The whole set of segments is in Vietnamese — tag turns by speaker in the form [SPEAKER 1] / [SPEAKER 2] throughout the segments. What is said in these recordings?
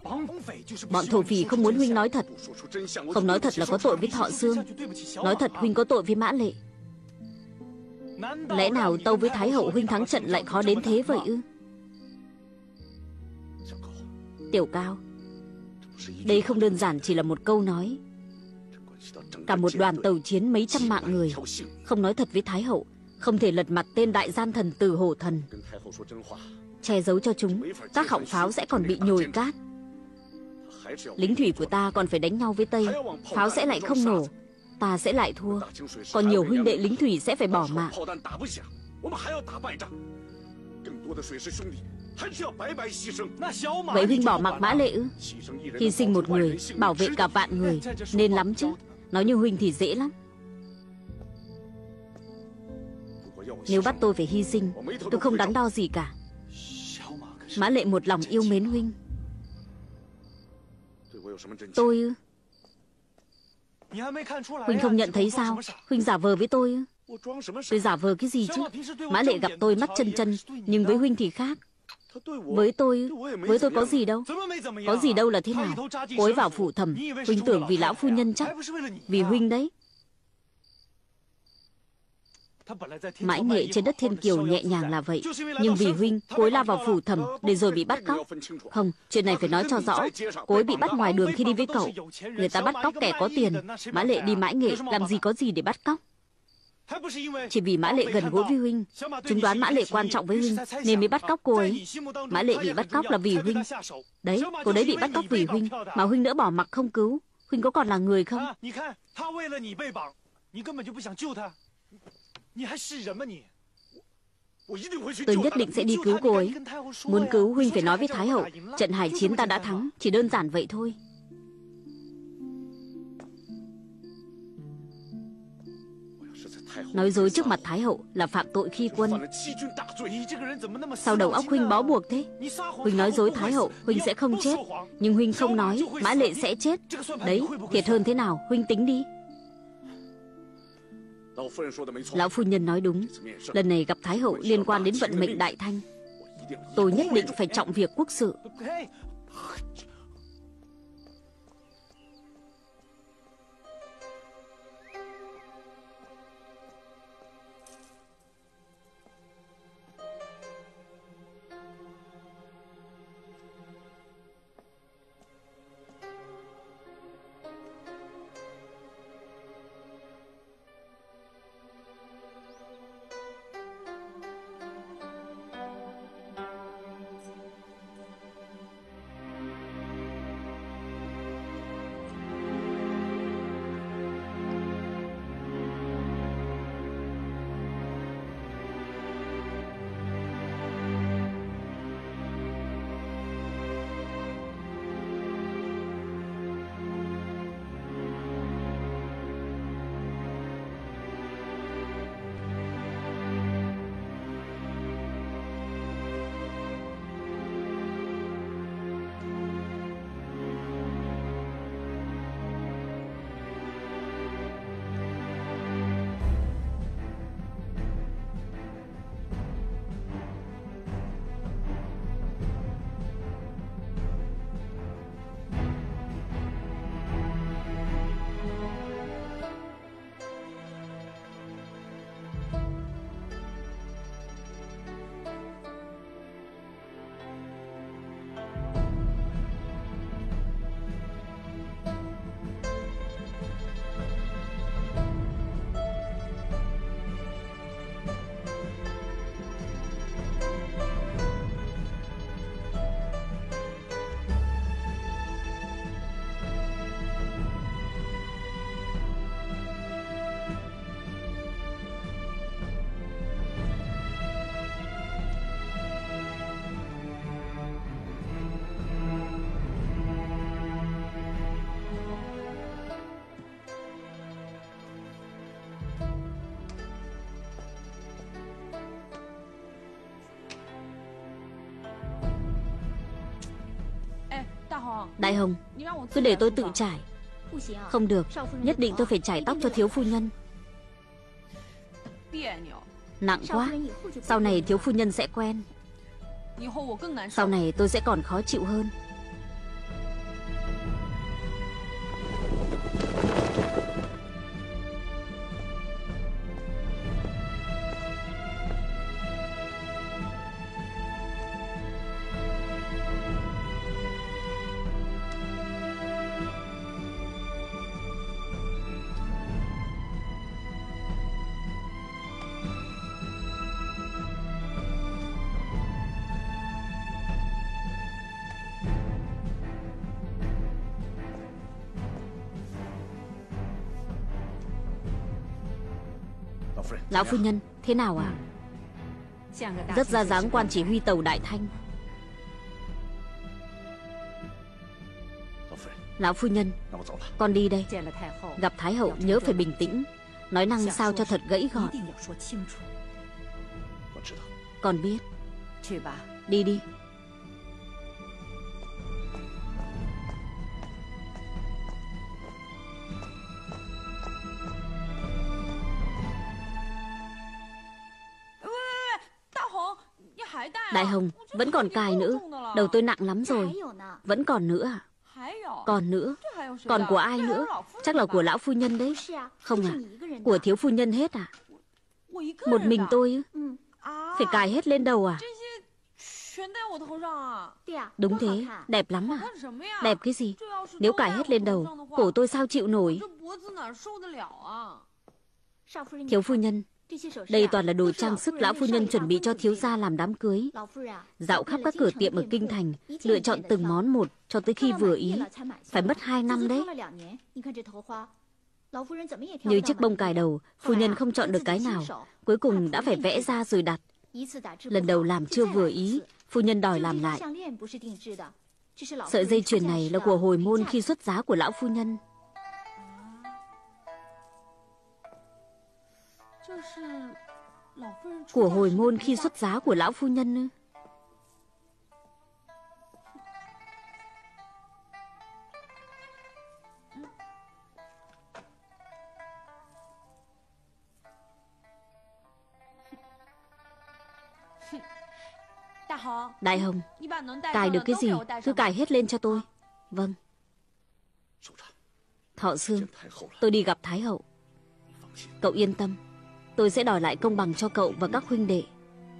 [SPEAKER 1] Bọn thổ phỉ không muốn huynh nói thật. Không nói thật là có tội với Thọ Xương. Nói thật huynh có tội với Mã Lệ. Lẽ nào tâu với Thái hậu huynh thắng trận lại khó đến thế vậy ư? Tiểu Cao, đây không đơn giản chỉ là một câu nói. Cả một đoàn tàu chiến mấy trăm mạng người. Không nói thật với Thái hậu, không thể lật mặt tên đại gian thần Từ Hổ Thần. Che giấu cho chúng, các họng pháo sẽ còn bị nhồi cát. Lính thủy của ta còn phải đánh nhau với Tây. Pháo sẽ lại không nổ, ta sẽ lại thua. Còn nhiều huynh đệ lính thủy sẽ phải bỏ mạng. Vậy huynh bỏ mặc Mã Lệ ư? Hy sinh một người, bảo vệ cả vạn người, nên lắm chứ. Nói như huynh thì dễ lắm. Nếu bắt tôi phải hy sinh, tôi không đắn đo gì cả. Mã Lệ một lòng yêu mến huynh. Tôi ư? Huynh không nhận thấy sao? Huynh giả vờ với tôi ư? Tôi giả vờ cái gì chứ? Mã Lệ gặp tôi mắt chân chân, nhưng với huynh thì khác. Với tôi có gì đâu. Có gì đâu là thế nào? Cô ấy vào phủ thẩm, huynh tưởng vì lão phu nhân chắc. Vì huynh đấy. Mãi nghệ trên đất Thiên Kiều nhẹ nhàng là vậy. Nhưng vì huynh, cô ấy lao vào phủ thẩm để rồi bị bắt cóc. Không, chuyện này phải nói cho rõ. Cô ấy bị bắt ngoài đường khi đi với cậu. Người ta bắt cóc kẻ có tiền. Mã Lệ đi Mãi Nghệ làm gì có gì để bắt cóc. Chỉ vì Mã Lệ gần gũi với huynh, chúng đoán Mã Lệ quan trọng với huynh nên mới bắt cóc cô ấy. Mã Lệ bị bắt cóc là vì huynh. Đấy, cô đấy bị bắt cóc vì huynh, mà huynh đỡ bỏ mặc không cứu. Huynh có còn là người không? Tôi nhất định sẽ đi cứu cô ấy. Muốn cứu huynh phải nói với Thái hậu, trận hải chiến ta đã thắng. Chỉ đơn giản vậy thôi. Nói dối trước mặt Thái hậu là phạm tội khi quân. Sao đầu óc huynh bó buộc thế? Huynh nói dối Thái hậu, huynh sẽ không chết. Nhưng huynh không nói, Mã Lệ sẽ chết. Đấy, thiệt hơn thế nào, huynh tính đi. Lão phu nhân nói đúng. Lần này gặp Thái hậu liên quan đến vận mệnh Đại Thanh. Tôi nhất định phải trọng việc quốc sự. Đại Hồng, cứ để tôi tự trải. Không được, nhất định tôi phải chải tóc cho thiếu phu nhân. Nặng quá. Sau này thiếu phu nhân sẽ quen. Sau này tôi sẽ còn khó chịu hơn. Lão phu nhân, thế nào ạ? Rất ra dáng quan chỉ huy tàu Đại Thanh. Lão phu nhân, con đi đây. Gặp Thái hậu nhớ phải bình tĩnh, nói năng sao cho thật gãy gọn. Con biết. Đi đi. Đại Hồng, vẫn còn cài nữa. Đầu tôi nặng lắm rồi. Vẫn còn nữa à? Còn nữa. Còn của ai nữa? Chắc là của lão phu nhân đấy. Không à? Của thiếu phu nhân hết à? Một mình tôi ư? Phải cài hết lên đầu à? Đúng thế, đẹp lắm à? Đẹp cái gì? Nếu cài hết lên đầu, cổ tôi sao chịu nổi? Thiếu phu nhân, đây toàn là đồ trang sức lão phu nhân chuẩn bị cho thiếu gia làm đám cưới. Dạo khắp các cửa tiệm ở kinh thành, lựa chọn từng món một cho tới khi vừa ý. Phải mất 2 năm đấy. Như chiếc bông cài đầu, phu nhân không chọn được cái nào, cuối cùng đã phải vẽ ra rồi đặt. Lần đầu làm chưa vừa ý, phu nhân đòi làm lại. Sợi dây chuyền này là của hồi môn khi xuất giá của lão phu nhân. Của hồi môn khi xuất giá của lão phu nhân ư? Đại Hồng, cài được cái gì cứ cài hết lên cho tôi. Vâng. Thọ Sương, tôi đi gặp Thái hậu. Cậu yên tâm, tôi sẽ đòi lại công bằng cho cậu và các huynh đệ.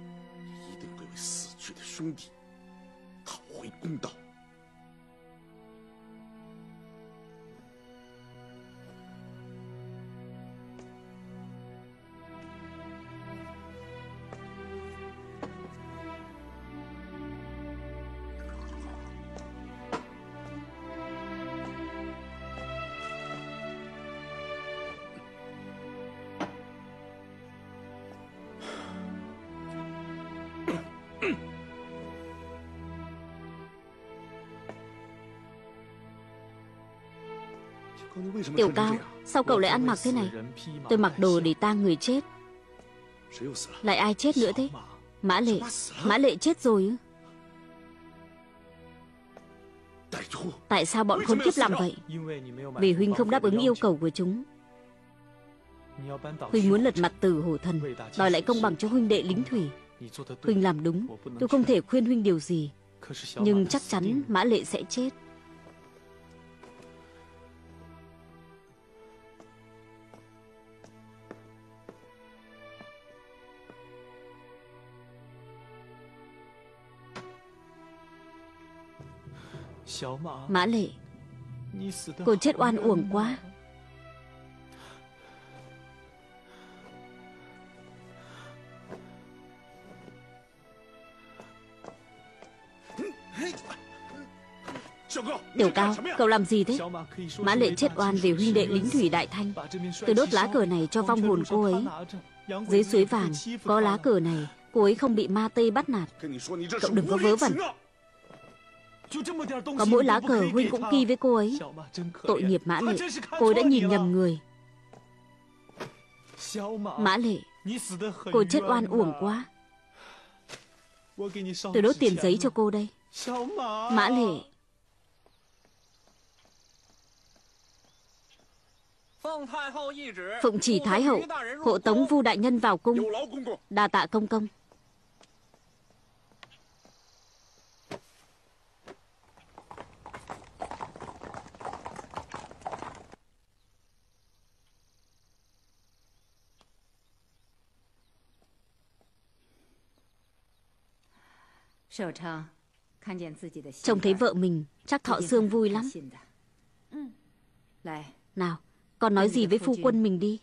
[SPEAKER 1] Tiểu Cao, sao cậu lại ăn mặc thế này? Tôi mặc đồ để tang người chết. Lại ai chết nữa thế? Mã Lệ. Mã Lệ chết rồi ư? Tại sao bọn khốn kiếp làm vậy? Vì huynh không đáp ứng yêu cầu của chúng. Huynh muốn lật mặt Tử Hổ Thần, đòi lại công bằng cho huynh đệ lính thủy. Huynh làm đúng, tôi không thể khuyên huynh điều gì, nhưng chắc chắn Mã Lệ sẽ chết. Mã Lệ, cô chết oan uổng quá. Tiểu Cao, cậu làm gì thế? Mã Lệ chết oan vì huynh đệ lính thủy Đại Thanh. Tôi đốt lá cờ này cho vong hồn cô ấy. Dưới suối vàng có lá cờ này, cô ấy không bị ma tây bắt nạt. Cậu đừng có vớ vẩn. Có mỗi lá cờ huynh cũng ghi với cô ấy. Tội nghiệp Mã Lệ, cô ấy đã nhìn nhầm người. Mã Lệ, cô chết oan uổng quá. Tôi đốt tiền giấy cho cô đây. Mã Lệ. Phụng chỉ Thái hậu hộ tống Vu đại nhân vào cung. Đa tạ công công. Trông thấy vợ mình, chắc Thọ Sương vui lắm. Nào, con nói gì với phu quân mình đi.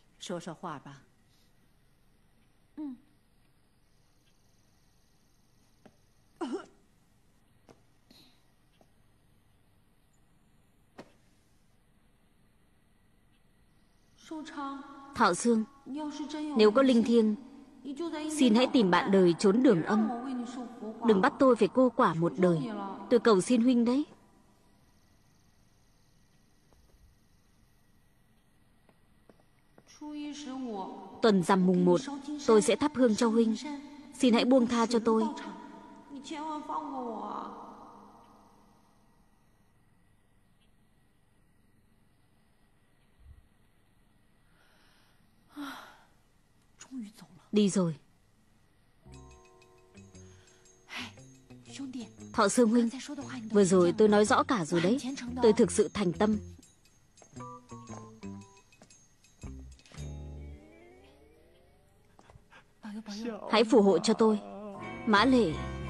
[SPEAKER 1] Thọ Sương, nếu có linh thiêng, xin hãy tìm bạn đời trốn đường âm. Đừng bắt tôi phải cô quả một đời. Tôi cầu xin huynh đấy. Tuần rằm mùng 1, tôi sẽ thắp hương cho huynh. Xin hãy buông tha cho tôi. Đi rồi. Thọ Sương huynh, vừa rồi tôi nói rõ cả rồi đấy. Tôi thực sự thành tâm. Hãy phù hộ cho tôi. Mã Lệ.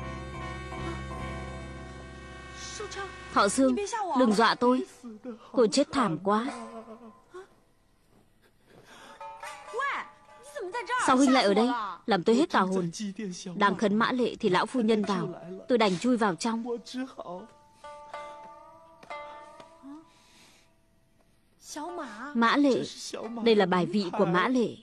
[SPEAKER 1] Thọ Sương, đừng dọa tôi. Cô chết thảm quá. Sao huynh lại ở đây? Làm tôi hết cả hồn. Đang khấn Mã Lệ thì lão phu nhân vào. Tôi đành chui vào trong. Mã Lệ. Đây là bài vị của Mã Lệ.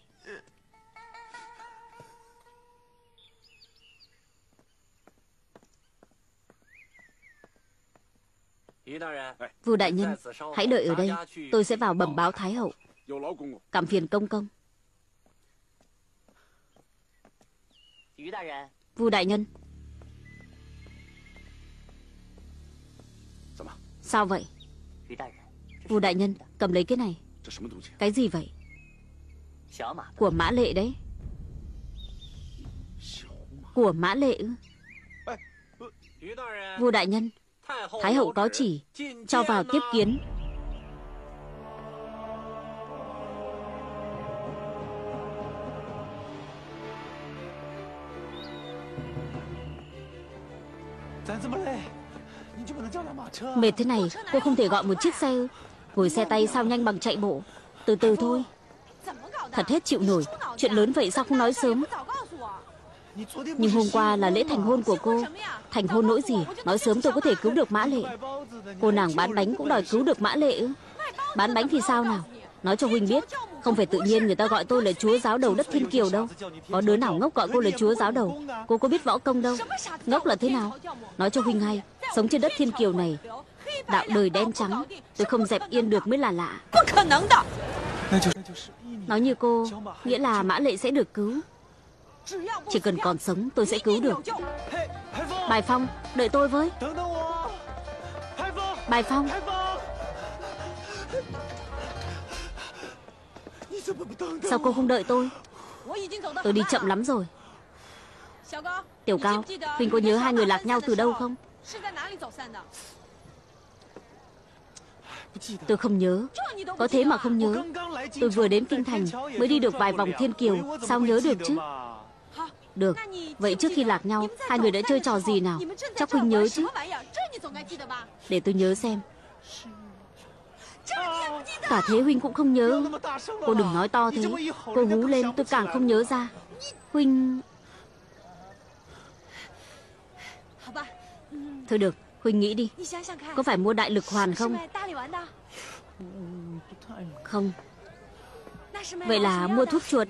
[SPEAKER 1] Vua đại nhân, hãy đợi ở đây. Tôi sẽ vào bẩm báo Thái hậu. Cảm phiền công công. Vua đại nhân. Sao vậy? Vua đại nhân, cầm lấy cái này. Cái gì vậy? Của Mã Lệ đấy. Của Mã Lệ ư? Vua đại nhân, Thái hậu có chỉ, cho vào tiếp kiến. Mệt thế này, cô không thể gọi một chiếc xe ư? Ngồi xe tay sao nhanh bằng chạy bộ. Từ từ thôi. Thật hết chịu nổi. Chuyện lớn vậy sao không nói sớm? Nhưng hôm qua là lễ thành hôn của cô. Thành hôn nỗi gì? Nói sớm tôi có thể cứu được Mã Lệ. Cô nàng bán bánh cũng đòi cứu được Mã Lệ ư? Bán bánh thì sao nào? Nói cho huynh biết, không phải tự nhiên người ta gọi tôi là chúa giáo đầu đất Thiên Kiều đâu. Có đứa nào ngốc gọi cô là chúa giáo đầu. Cô có biết võ công đâu. Ngốc là thế nào? Nói cho huynh hay, sống trên đất Thiên Kiều này, đạo đời đen trắng, tôi không dẹp yên được mới là lạ. Nói như cô, nghĩa là Mã Lệ sẽ được cứu. Chỉ cần còn sống tôi sẽ cứu được. Bài Phong, đợi tôi với. Bài Phong. Sao cô không đợi tôi? Tôi đi chậm lắm rồi. Tiểu Cao, huynh có nhớ hai người lạc nhau từ đâu không? Tôi không nhớ. Có thế mà không nhớ. Tôi vừa đến Kinh Thành mới đi được vài vòng Thiên Kiều. Sao nhớ được chứ? Được. Vậy trước khi lạc nhau, hai người đã chơi trò gì nào? Chắc huynh nhớ chứ. Để tôi nhớ xem. Cả thế huynh cũng không nhớ. Cô đừng nói to thế. Cô hú lên tôi càng không nhớ ra. Huynh... Thôi được, huynh nghĩ đi. Có phải mua đại lực hoàn không? Không. Vậy là mua thuốc chuột.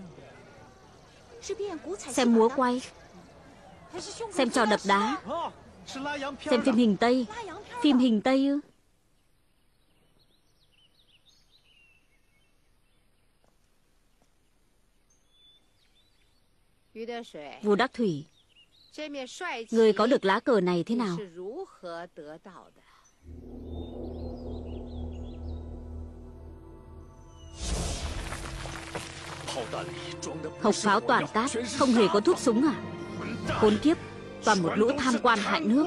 [SPEAKER 1] Xem múa quay. Xem trò đập đá. Xem phim hình Tây. Phim hình Tây ư? Vua Đắc Thủy, người có được lá cờ này thế nào? Hộc pháo toàn cát, không hề có thuốc súng à? Khốn kiếp, toàn một lũ tham quan hại nước.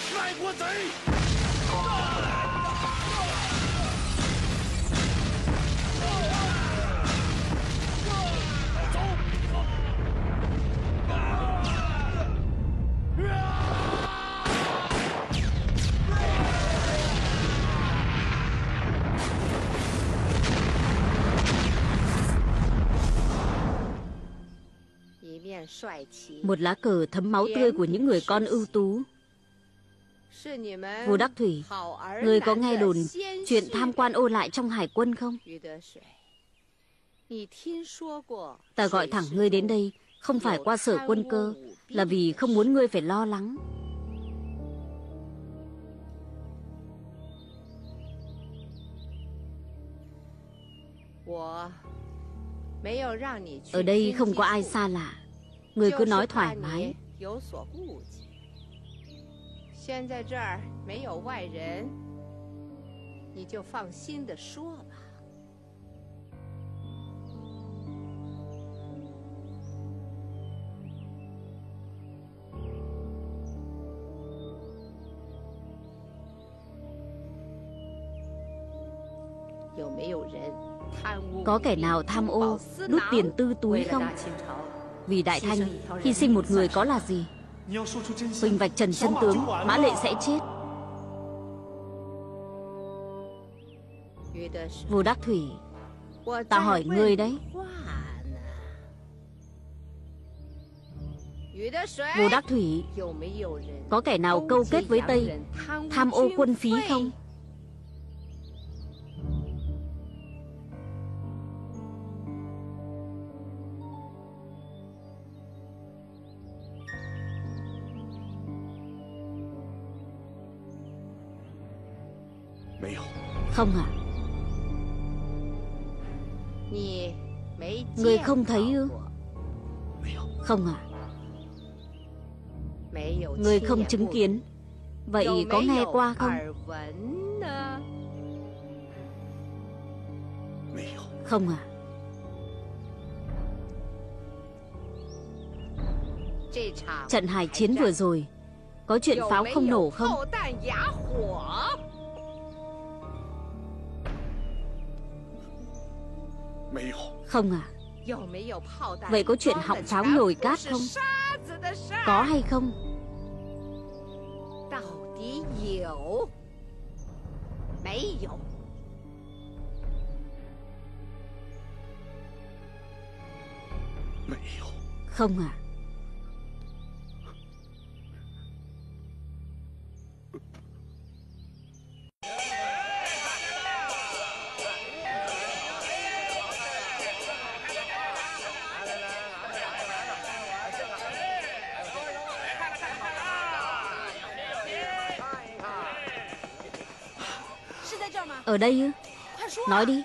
[SPEAKER 1] Một lá cờ thấm máu tươi của những người con ưu tú. Vua Đắc Thủy, người có nghe đồn chuyện tham quan ô lại trong hải quân không? Ta gọi thẳng ngươi đến đây không phải qua sở quân cơ, là vì không muốn ngươi phải lo lắng. Ở đây không có ai xa lạ, ngươi cứ nói thoải mái. Có kẻ nào tham ô, đút tiền tư túi không? Vì Đại Thanh, hy sinh một người có là gì? Huynh vạch trần chân tướng, Mã Lệ sẽ chết. Vô Đắc Thủy, ta hỏi ngươi đấy. Vô Đắc Thủy, có kẻ nào câu kết với Tây, tham ô quân phí không? Không à? Người không thấy ư? Không à? Người không chứng kiến. Vậy có nghe qua không? Không à? Trận hải chiến vừa rồi có chuyện pháo không nổ không? Không à? Vậy có chuyện họng pháo nhồi cát không? Có hay không? Không à? Ở đây ư? Nói đi.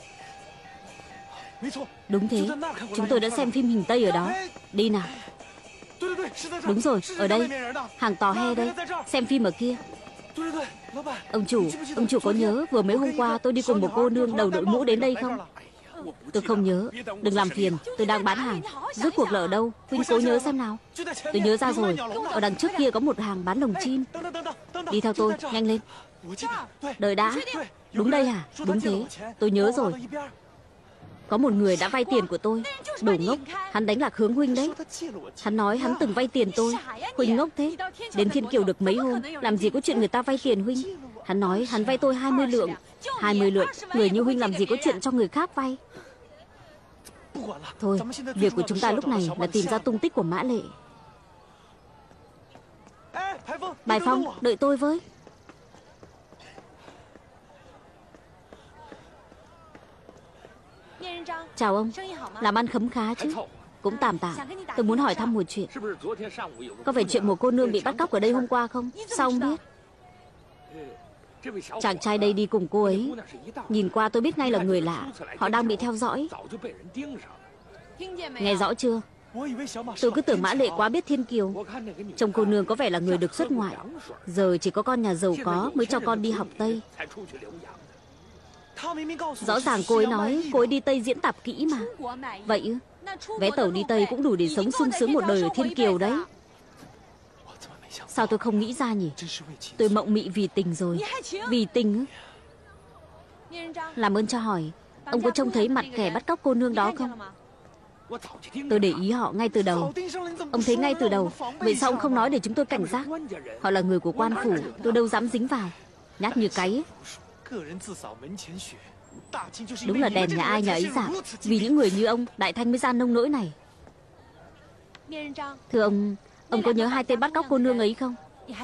[SPEAKER 1] Đúng thế, chúng tôi đã xem phim hình Tây ở đó. Đi nào. Đúng rồi, ở đây. Hàng tò he đây. Xem phim ở kia. Ông chủ có nhớ vừa mấy hôm qua tôi đi cùng một cô nương đầu đội mũ đến đây không? Tôi không nhớ. Đừng làm phiền, tôi đang bán hàng. Rốt cuộc là ở đâu? Huynh cố nhớ xem nào. Tôi nhớ ra rồi. Ở đằng trước kia có một hàng bán lồng chim. Đi theo tôi, nhanh lên. Đợi đã. Đúng đây à? Đúng thế, tôi nhớ rồi. Có một người đã vay tiền của tôi. Đồ ngốc, hắn đánh lạc hướng Huynh đấy. Hắn nói hắn từng vay tiền tôi. Huynh ngốc thế. Đến Thiên Kiều được mấy hôm, làm gì có chuyện người ta vay tiền Huynh. Hắn nói hắn vay tôi 20 lượng. 20 lượng, người như Huynh làm gì có chuyện cho người khác vay. Thôi, việc của chúng ta lúc này là tìm ra tung tích của Mã Lệ. Bài Phong, đợi tôi với. Chào ông, làm ăn khấm khá chứ? Cũng tạm tạm. Tôi muốn hỏi thăm một chuyện. Có phải chuyện một cô nương bị bắt cóc ở đây hôm qua không? Sao ông biết? Chàng trai đây đi cùng cô ấy. Nhìn qua tôi biết ngay là người lạ. Họ đang bị theo dõi. Nghe rõ chưa? Tôi cứ tưởng Mã Lệ quá biết Thiên Kiều. Trông cô nương có vẻ là người được xuất ngoại. Giờ chỉ có con nhà giàu có mới cho con đi học Tây. Rõ ràng cô ấy nói cô ấy đi Tây diễn tạp kỹ mà. Vậy ư? Vé tàu đi Tây cũng đủ để sống sung sướng một đời ở Thiên Kiều đấy. Sao tôi không nghĩ ra nhỉ? Tôi mộng mị vì tình rồi. Vì tình ư? Làm ơn cho hỏi, ông có trông thấy mặt kẻ bắt cóc cô nương đó không? Tôi để ý họ ngay từ đầu. Ông thấy ngay từ đầu. Vậy sao ông không nói để chúng tôi cảnh giác? Họ là người của quan phủ, tôi đâu dám dính vào. Nhát như cái ấy. Đúng là đèn nhà ai nhà ấy giảm. Vì những người như ông, Đại Thanh mới ra nông nỗi này. Thưa ông có nhớ hai tên bắt cóc cô nương ấy không?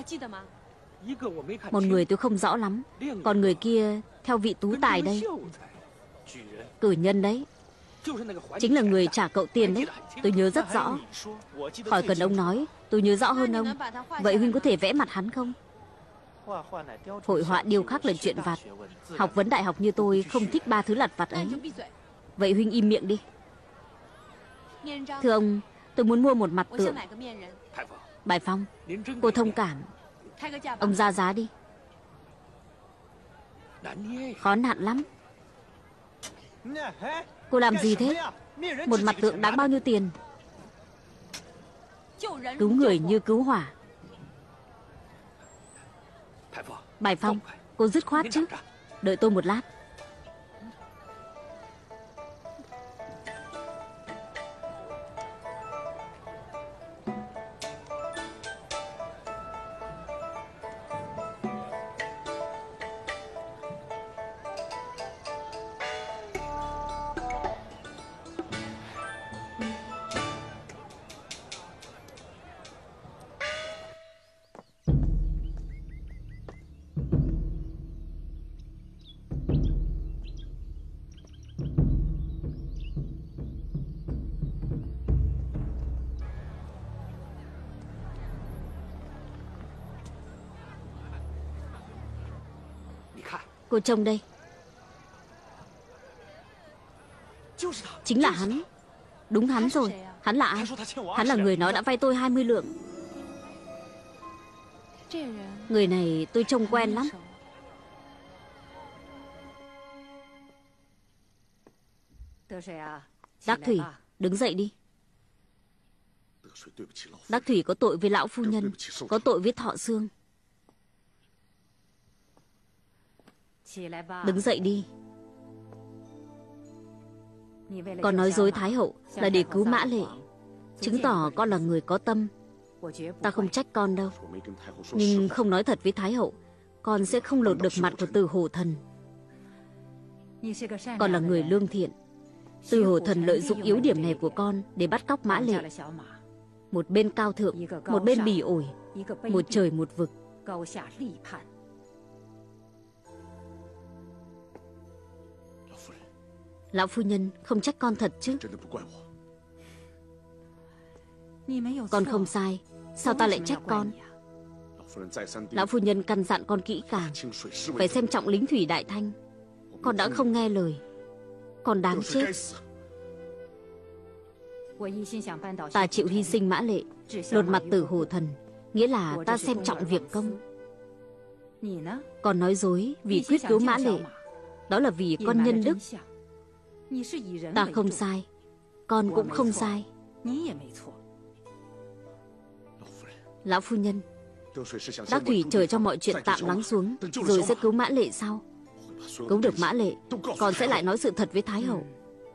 [SPEAKER 1] Một người tôi không rõ lắm. Còn người kia theo vị tú tài đây. Cử nhân đấy. Chính là người trả cậu tiền đấy. Tôi nhớ rất rõ. Khỏi cần ông nói, tôi nhớ rõ hơn ông. Vậy huynh có thể vẽ mặt hắn không? Hội họa điêu khắc là chuyện vặt. Học vấn đại học như tôi không thích ba thứ lặt vặt ấy. Vậy huynh im miệng đi. Thưa ông, tôi muốn mua một mặt tượng. Bài Phong, cô thông cảm. Ông ra giá đi. Khó nạn lắm. Cô làm gì thế? Một mặt tượng đáng bao nhiêu tiền? Cứu người như cứu hỏa. Bài Phong, cô dứt khoát chứ. Đợi tôi một lát. Cô trông đây. Chính là hắn. Đúng hắn rồi. Hắn là ai? Hắn là người nói đã vay tôi 20 lượng. Người này tôi trông quen lắm. Đắc Thủy, đứng dậy đi. Đắc Thủy có tội với lão phu nhân, có tội với Thọ Xương. Đứng dậy đi. Con nói dối Thái hậu là để cứu Mã Lệ, chứng tỏ con là người có tâm. Ta không trách con đâu. Nhưng không nói thật với Thái hậu, con sẽ không lột được mặt của Từ Hổ Thần. Con là người lương thiện. Từ Hổ Thần lợi dụng yếu điểm này của con để bắt cóc Mã Lệ. Một bên cao thượng, một bên bỉ ổi, một trời một vực. Lão phu nhân không trách con thật chứ? Con không sai. Sao ta lại trách con? Lão phu nhân căn dặn con kỹ càng, phải xem trọng lính thủy đại thanh. Con đã không nghe lời. Con đáng chết. Ta chịu hy sinh Mã Lệ, lột mặt Tử Hổ Thần, nghĩa là ta xem trọng việc công. Con nói dối vì quyết cứu Mã Lệ, đó là vì con nhân đức. Ta không sai, con cũng không sai. Lão phu nhân, Đắc Thủy chờ cho mọi chuyện tạm lắng xuống rồi sẽ cứu Mã Lệ sau. Cứu được Mã Lệ, con sẽ lại nói sự thật với Thái hậu.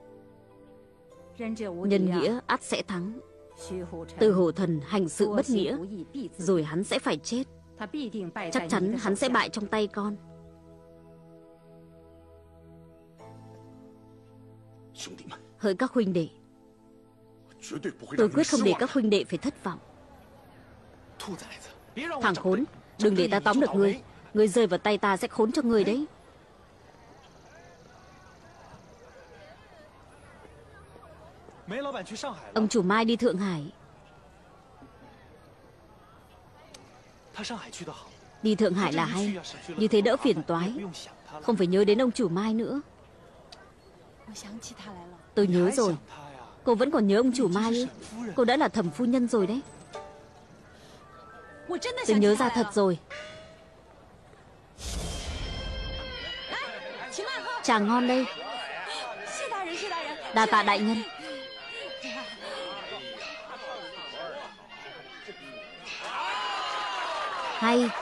[SPEAKER 1] Nhân nghĩa ắt sẽ thắng. Từ Hổ Thần hành sự bất nghĩa, rồi hắn sẽ phải chết. Chắc chắn hắn sẽ bại trong tay con. Hỡi các huynh đệ, tôi quyết không để các huynh đệ phải thất vọng. Thằng khốn, đừng để ta tóm được ngươi. Ngươi rơi vào tay ta sẽ khốn cho ngươi đấy. Ông chủ Mai đi Thượng Hải. Đi Thượng Hải là hay, như thế đỡ phiền toái. Không phải nhớ đến ông chủ Mai nữa. Tôi nhớ rồi. Cô vẫn còn nhớ ông chủ Mai ư? Cô đã là thẩm phu nhân rồi đấy. Tôi nhớ ra thật rồi. Trà ngon đây. Đa tạ đại nhân. Hay.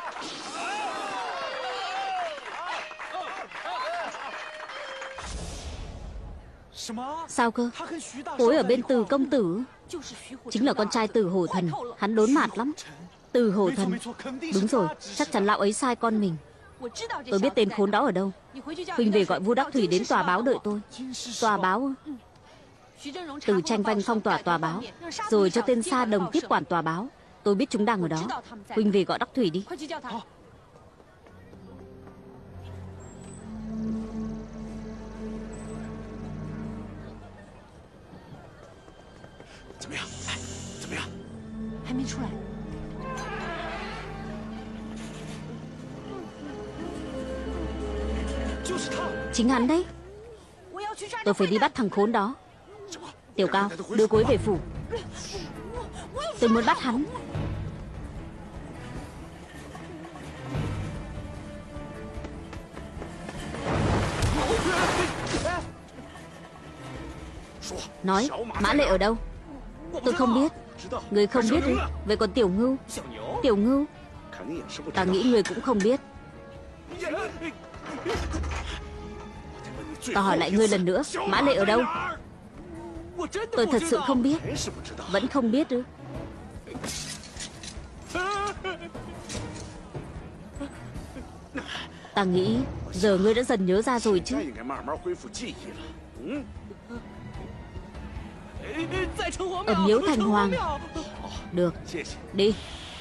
[SPEAKER 1] Sao cơ? Cô ấy ở bên Từ công tử. Chính là con trai Từ Hổ Thần. Hắn đốn mạt lắm. Từ Hổ Thần. Đúng rồi, chắc chắn lão ấy sai con mình. Tôi biết tên khốn đó ở đâu. Huynh về gọi Vu Đắc Thủy đến tòa báo đợi tôi. Tòa báo? Từ Tranh Vanh phong tỏa tòa báo, rồi cho tên Sa Đồng tiếp quản tòa báo. Tôi biết chúng đang ở đó. Huynh về gọi Đắc Thủy đi. Chính hắn đấy. Tôi phải đi bắt thằng khốn đó. Tiểu Cao, đưa cô ấy về phủ. Tôi muốn bắt hắn. Nói, Mã Lệ ở đâu? Tôi không biết. Người không biết ư? Vậy còn Tiểu Ngưu? Tiểu Ngưu? Ta nghĩ người cũng không biết. Ta hỏi lại ngươi lần nữa, Mã Lệ ở đâu? Tôi thật sự không biết. Vẫn không biết ư? Ta nghĩ giờ ngươi đã dần nhớ ra rồi chứ. Ở miếu Thành Hoàng. Được, đi.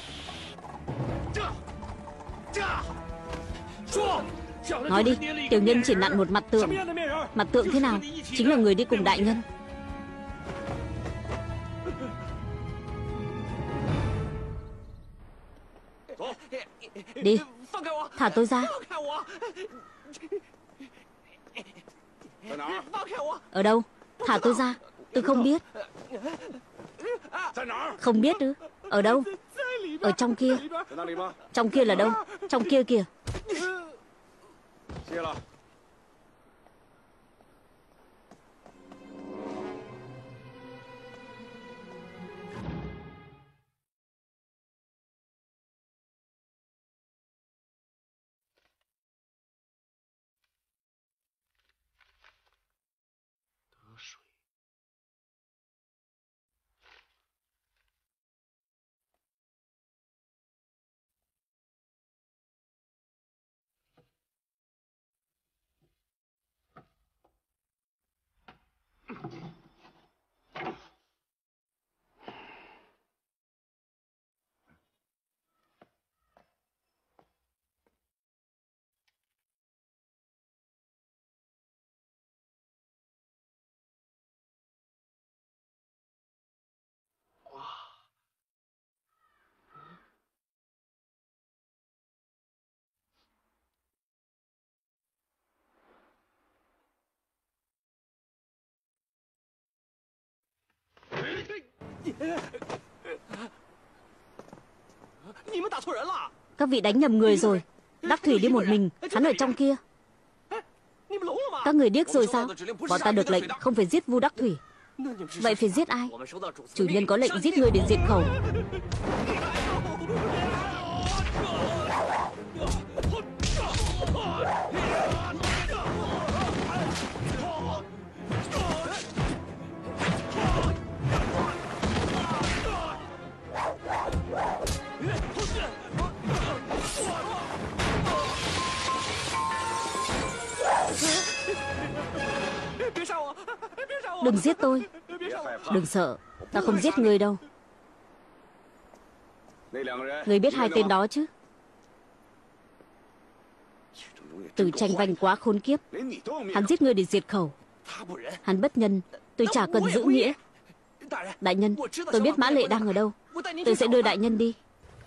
[SPEAKER 1] Nói đi, tiểu nhân chỉ nặn một mặt tượng. Mặt tượng thế nào? Chính là người đi cùng đại nhân. Đi, thả tôi ra. Ở đâu? Thả tôi ra. Tôi không biết. Không biết ư? Ở đâu? Ở trong kia. Trong kia là đâu? Trong kia kìa. Các vị đánh nhầm người rồi. Đắc Thủy đi một mình, hắn ở trong kia. Các người điếc rồi sao? Bọn ta được lệnh không phải giết Vu Đắc Thủy. Vậy phải giết ai? Chủ nhân có lệnh giết người để diệt khẩu. Đừng giết tôi. Đừng sợ, ta không giết người đâu. Người biết hai tên đó chứ? Từ tranh vanh quá khốn kiếp. Hắn giết người để diệt khẩu. Hắn bất nhân, tôi chả cần giữ nghĩa. Đại nhân, tôi biết Mã Lệ đang ở đâu. Tôi sẽ đưa đại nhân đi.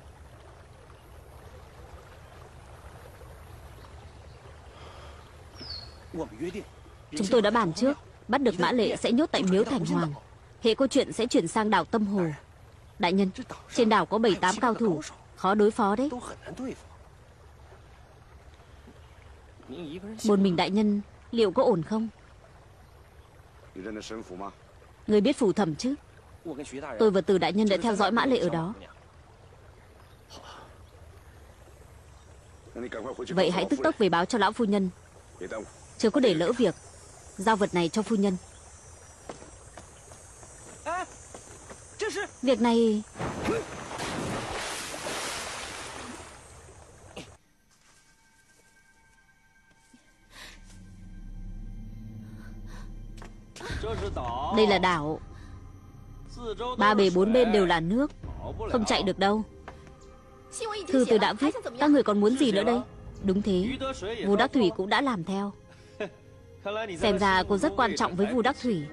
[SPEAKER 1] Chúng tôi đã bàn trước, bắt được Mã Lệ sẽ nhốt tại miếu Thành Hoàng. Hệ có chuyện sẽ chuyển sang đảo Tâm Hồ. Đại nhân, trên đảo có 7-8 cao thủ, khó đối phó đấy. Một mình đại nhân liệu có ổn không? Người biết phủ thẩm chứ? Tôi và Từ đại nhân đã theo dõi Mã Lệ ở đó. Vậy hãy tức tốc về báo cho lão phu nhân, chưa có để lỡ việc. Giao vật này cho phu nhân. Việc này... Đây là đảo. Ba bề bốn bên đều là nước, không chạy được đâu. Thư tôi đã viết, các người còn muốn gì nữa đây? Đúng thế, Vu Đắc Thủy cũng đã làm theo. Xem ra cô rất quan trọng với Vu Đắc Thủy.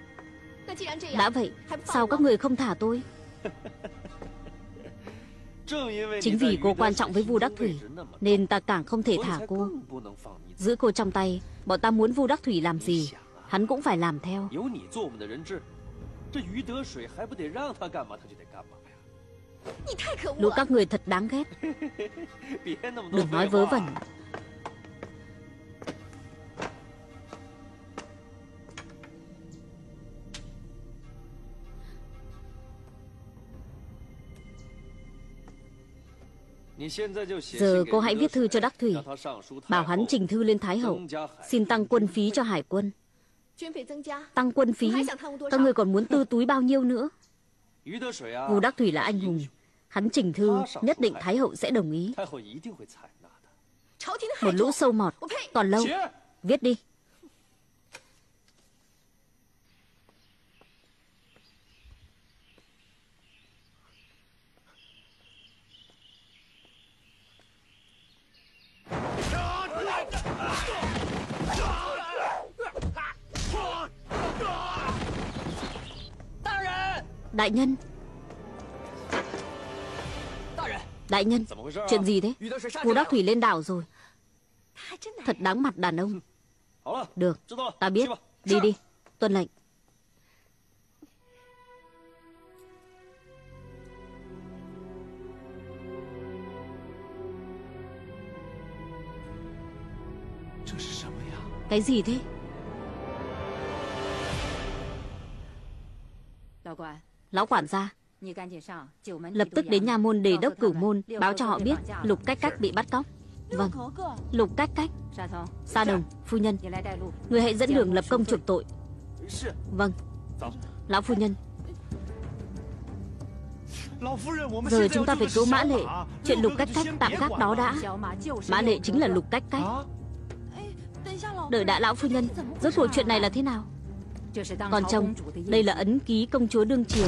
[SPEAKER 1] Đã vậy, sao các người không thả tôi? Chính vì cô quan trọng với Vu Đắc Thủy nên ta càng không thể thả cô. Giữ cô trong tay, bọn ta muốn Vu Đắc Thủy làm gì hắn cũng phải làm theo. Lũ các người thật đáng ghét. Đừng nói vớ vẩn. Giờ cô hãy viết thư cho Đắc Thủy, bảo hắn trình thư lên Thái Hậu, xin tăng quân phí cho hải quân. Tăng quân phí? Các người còn muốn tư túi bao nhiêu nữa? Vu Đắc Thủy là anh hùng, hắn trình thư nhất định Thái Hậu sẽ đồng ý. Một lũ sâu mọt, còn lâu. Viết đi. Đại nhân. Đại nhân, chuyện gì thế? Vu Đắc Thủy lên đảo rồi. Thật đáng mặt đàn ông. Được, ta biết. Đi đi, tuân lệnh. Cái gì thế? Lão quản gia, lập tức đến nha môn Đề đốc Cửu môn, báo cho họ biết Lục Cách Cách bị bắt cóc. Vâng. Lục Cách Cách. Sa Đồng, phu nhân, người hãy dẫn đường lập công chuộc tội. Vâng. Lão phu nhân. Giờ chúng ta phải cứu Mã Lệ. Chuyện Lục Cách Cách tạm gác đó đã. Mã Lệ chính là Lục Cách Cách. Đợi đã lão phu nhân, rốt cuộc chuyện này là thế nào? Còn chồng, đây là ấn ký công chúa đương triều.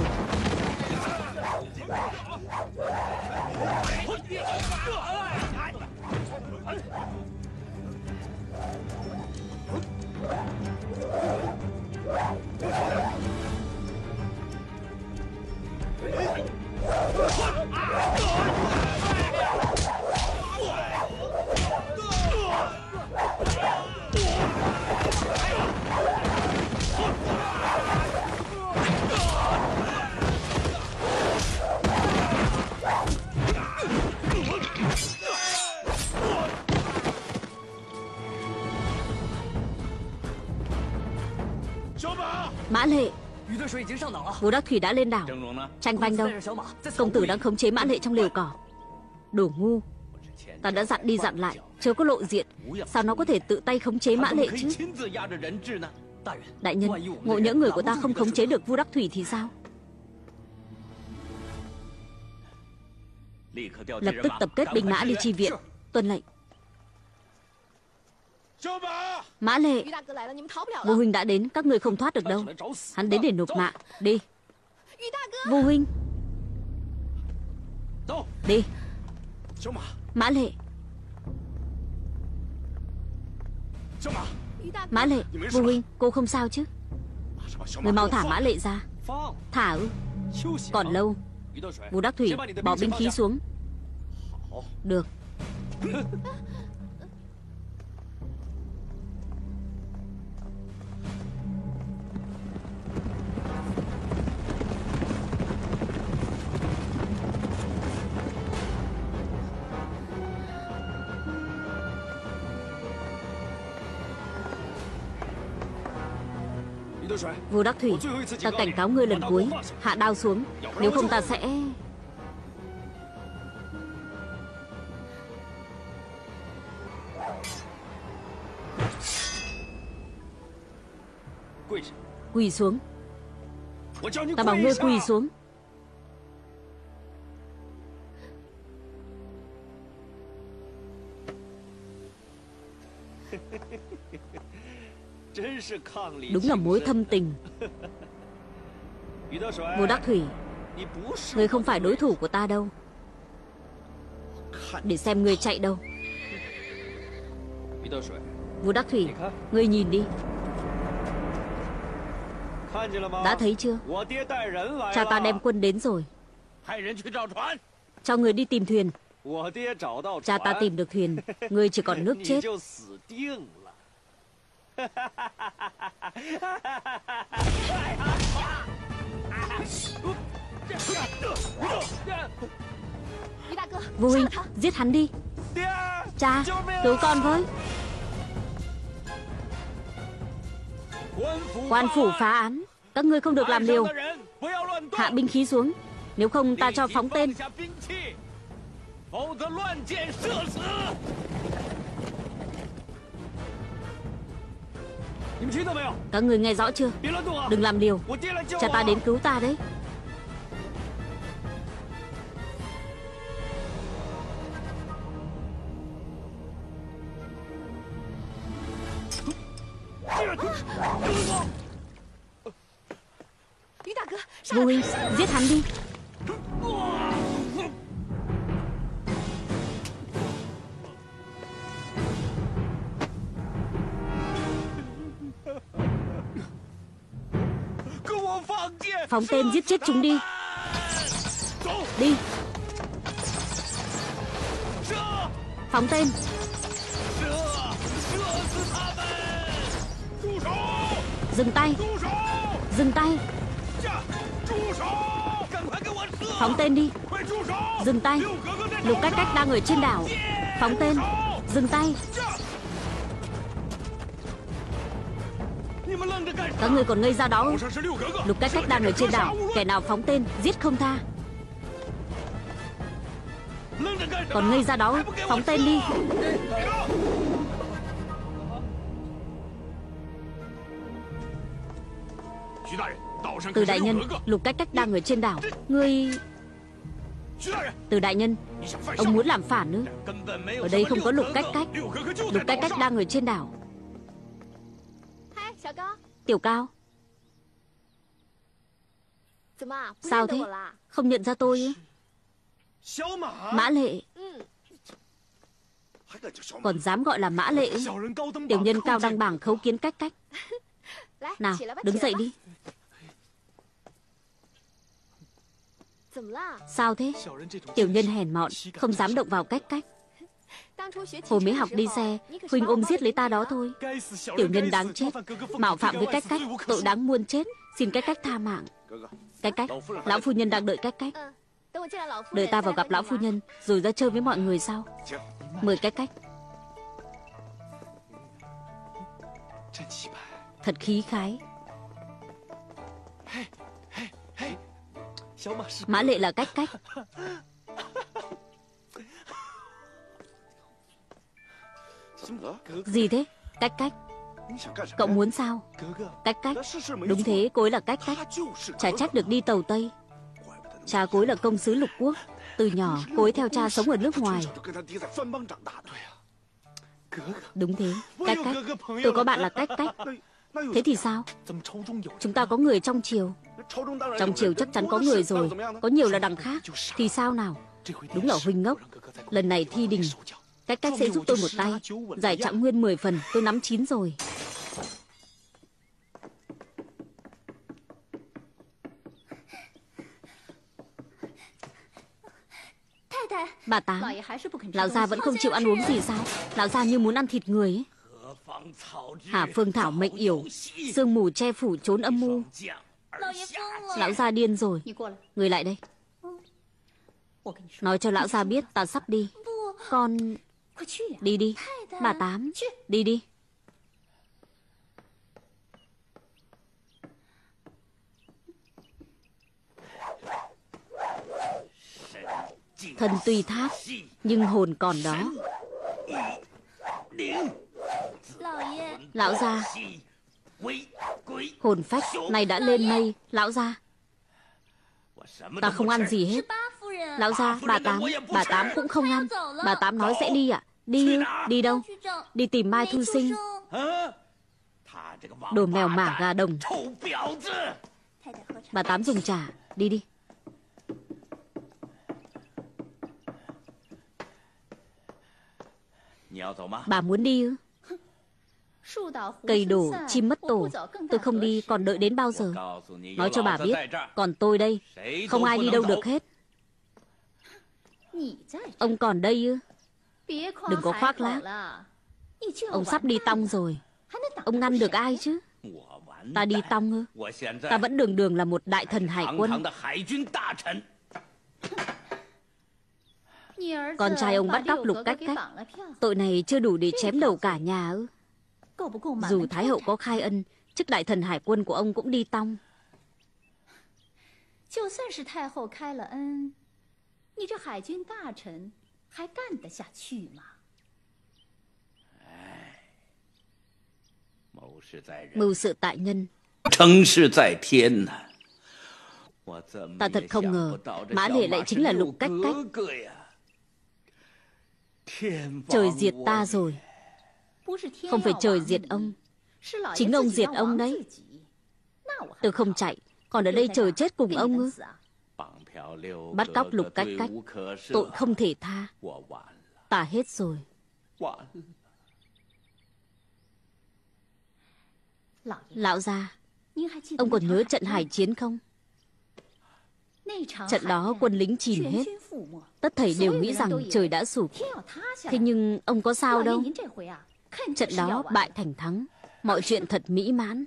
[SPEAKER 1] Mã Lệ. Vu Đắc Thủy đã lên đảo. Tranh Vanh đâu? Công tử đang khống chế Mã Lệ trong lều cỏ. Đồ ngu. Ta đã dặn đi dặn lại, chớ có lộ diện. Sao nó có thể tự tay khống chế Mã Lệ chứ? Đại nhân, ngộ nhỡ người của ta không khống chế được Vu Đắc Thủy thì sao? Lập tức tập kết binh mã đi chi viện. Tuân lệnh. Mã Lệ, Vu huynh đã đến, các người không thoát được đâu. Hắn đến để nộp mạng. Đi. Vu huynh. Đi. Mã Lệ. Mã Lệ, Vu huynh, cô không sao chứ? Người mau thả Mã Lệ ra. Thả ư? Còn lâu. Vu Đắc Thủy, bỏ binh khí xuống. Được. Vu Đắc Thủy, ta cảnh cáo ngươi lần cuối, hạ đao xuống, nếu không ta sẽ... Quỳ xuống. Ta bảo ngươi quỳ xuống. Đúng là mối thâm tình. Vu Đắc Thủy, ngươi không phải đối thủ của ta đâu. Để xem ngươi chạy đâu. Vu Đắc Thủy, ngươi nhìn đi. Đã thấy chưa? Cha ta đem quân đến rồi. Cho người đi tìm thuyền. Cha ta tìm được thuyền, ngươi chỉ còn nước chết. Vô huynh, giết hắn đi. Cha, cứu con với. Quan phủ phá án, các ngươi không được làm liều. Hạ binh khí xuống, nếu không ta cho phóng tên. Các người nghe rõ chưa? Đừng làm liều. Cha ta đến cứu ta đấy. Vô huynh, giết hắn đi. Phóng tên giết chết chúng đi. Đi. Phóng tên. Dừng tay. Dừng tay. Phóng tên đi. Dừng tay. Lục Cách Cách đang ở trên đảo. Phóng tên. Dừng tay. Các người còn ngây ra đó. Lục Cách Cách đang ở trên đảo. Kẻ nào phóng tên giết không tha. Còn ngây ra đó. Phóng tên đi. Từ đại nhân, Lục Cách Cách đang ở trên đảo. Ngươi... Từ đại nhân, ông muốn làm phản nữa. Ở đây không có Lục Cách Cách. Lục Cách Cách đang ở trên đảo. Tiểu Cao. Sao thế? Không nhận ra tôi ấy. Mã Lệ. Còn dám gọi là Mã Lệ. Tiểu nhân cao đăng bảng khấu kiến Cách Cách. Nào, đứng dậy đi. Sao thế? Tiểu nhân hèn mọn, không dám động vào Cách Cách. Hồi mới học đi xe, huynh ôm giết lấy ta đó thôi. Tiểu nhân đáng chết, mạo phạm với Cách Cách, tội đáng muôn chết. Xin Cách Cách tha mạng. Cách Cách, lão phu nhân đang đợi Cách Cách. Đợi ta vào gặp lão phu nhân, rồi ra chơi với mọi người sao? Mời Cách Cách. Thật khí khái. Mã Lệ là Cách Cách. Gì thế? Cách Cách, cậu muốn sao? Cách Cách, đúng thế, cô ấy là Cách Cách. Chả trách được đi tàu Tây. Cha cô ấy là công sứ lục quốc. Từ nhỏ cô ấy theo cha sống ở nước ngoài. Đúng thế, Cách Cách, tôi có bạn là Cách Cách. Thế thì sao? Chúng ta có người trong triều. Trong triều chắc chắn có người rồi. Có nhiều là đằng khác. Thì sao nào? Đúng là huynh ngốc. Lần này thi đình, Cách Cách sẽ giúp tôi một tay. Giải Trạng Nguyên 10 phần, tôi nắm 9 rồi. Bà Tám, lão già vẫn không chịu ăn uống gì sao? Lão già như muốn ăn thịt người ấy. Hà phương thảo mệnh yểu, sương mù che phủ trốn âm mưu. Lão già điên rồi. Người lại đây. Nói cho lão già biết ta sắp đi. Con... Đi đi. Bà Tám, đi đi. Thân tuy thác, nhưng hồn còn đó. Lão gia, hồn phách này đã lên mây. Lão gia, ta không ăn gì hết. Lão gia, bà Tám cũng không ăn. Bà Tám nói sẽ đi ạ. Đi ư? Đi đâu? Đi tìm Mai Thu Sinh. Đồ mèo mả gà đồng. Bà Tám dùng trà. Đi đi. Bà muốn đi ư? Cây đổ chim mất tổ. Tôi không đi còn đợi đến bao giờ? Nói cho bà biết, còn tôi đây, không ai đi đâu được hết. Ông còn đây ư? Đừng có khoác lác. Ông sắp đi tong rồi, ông ngăn được ai chứ? Ta đi tong ư? Ta vẫn đường đường là một đại thần hải quân. Con trai ông bắt cóc Lục Cách Cách, tội này chưa đủ để chém đầu cả nhà ư? Dù Thái hậu có khai ân, chức đại thần hải quân của ông cũng đi tong. Mưu sự tại nhân, ta thật không ngờ Mã Lệ lại chính là Lục Cách Cách. Trời diệt ta rồi. Không phải trời diệt ông, chính ông diệt ông đấy. Tôi không chạy, còn ở đây chờ chết cùng ông ư? Bắt cóc Lục Cách Cách, tội không thể tha. Ta hết rồi. Lão gia, ông còn nhớ trận hải chiến không? Trận đó quân lính chìm hết, tất thảy đều nghĩ rằng trời đã sụp. Thế nhưng ông có sao đâu. Trận đó bại thành thắng, mọi chuyện thật mỹ mãn.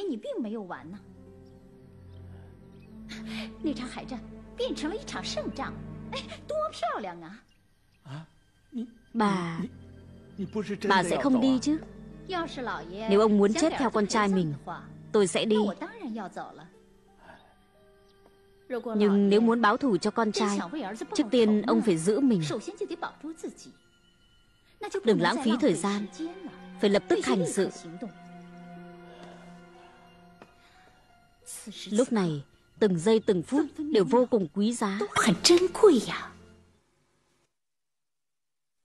[SPEAKER 1] Bà sẽ không đi chứ? Nếu ông muốn chết theo con trai mình, tôi sẽ đi. Nhưng nếu muốn báo thù cho con trai, trước tiên ông phải giữ mình. Đừng lãng phí thời gian, phải lập tức hành sự. Lúc này, từng giây từng phút đều vô cùng quý giá.